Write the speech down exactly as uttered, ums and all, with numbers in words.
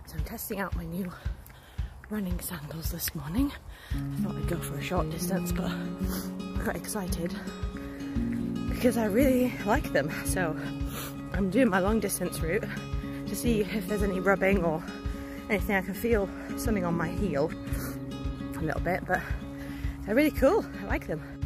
So I'm testing out my new running sandals this morning. I thought I'd go for a short distance, but I got excited because I really like them. So I'm doing my long distance route to see if there's any rubbing or anything. I can feel something on my heel a little bit, but they're really cool. I like them.